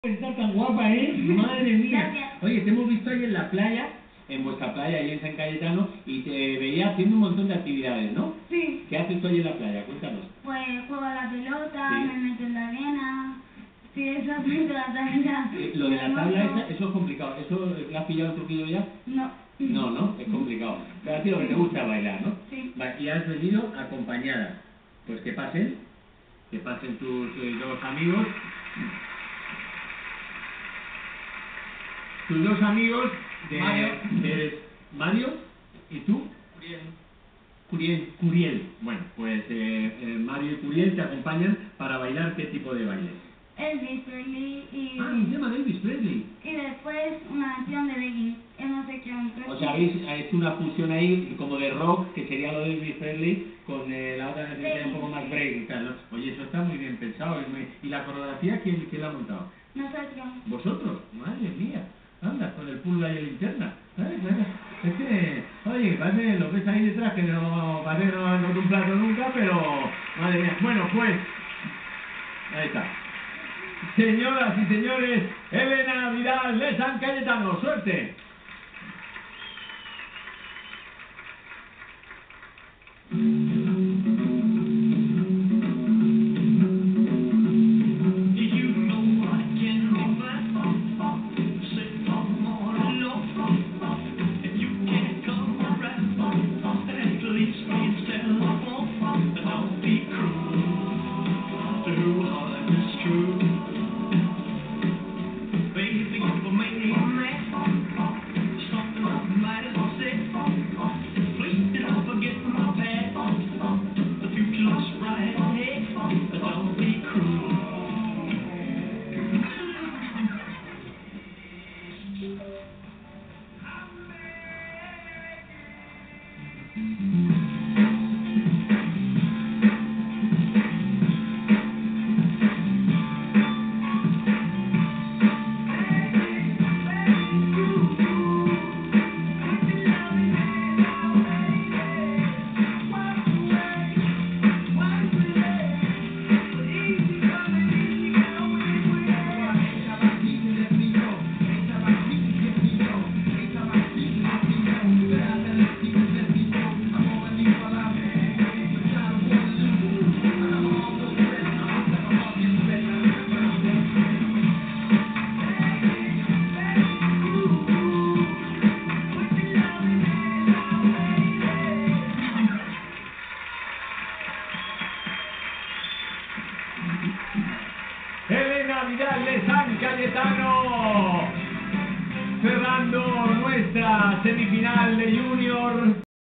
Está tan guapa, ¿eh? Madre mía. Gracias. Oye, te hemos visto ahí en la playa, en vuestra playa, ahí en San Cayetano, y te veía haciendo un montón de actividades, ¿no? Sí, ¿Qué haces tú ahí en la playa? Cuéntanos. pues juego a la pelota, Sí. me meto en la arena, si eso apunto la tabla. Lo de la me tabla, mojo. eso es complicado. ¿Eso le has pillado el truquillo ya? No. No, no, es complicado. Pero a ti lo que te gusta es bailar, ¿no? Sí. Vale, y has venido acompañada. Pues que pasen tus dos amigos. Tus dos amigos Mario. Mario y tú, Curiel. Curiel. Bueno, pues Mario y Curiel te acompañan para bailar ¿qué tipo de baile? Elvis Presley Un tema de Elvis Presley. y después una canción de Begging, no sé qué O sea, habéis hecho una fusión ahí como de rock, que sería lo de Elvis Presley, con la otra canción que era un poco más break y tal, ¿no? Oye, eso está muy bien pensado. ¿Y la coreografía quién la ha montado? Nosotros. ¿Vosotros? Madre mía. Anda, con el pulga y la linterna. Es que, oye, parece, lo ves ahí detrás, que no parece que no han roto un plato nunca, pero, madre mía. Bueno, pues, ahí está. Señoras y señores, Elena Vidal de San Cayetano. ¡Suerte! Elena Vidal de San Cayetano, cerrando nuestra semifinal de Junior.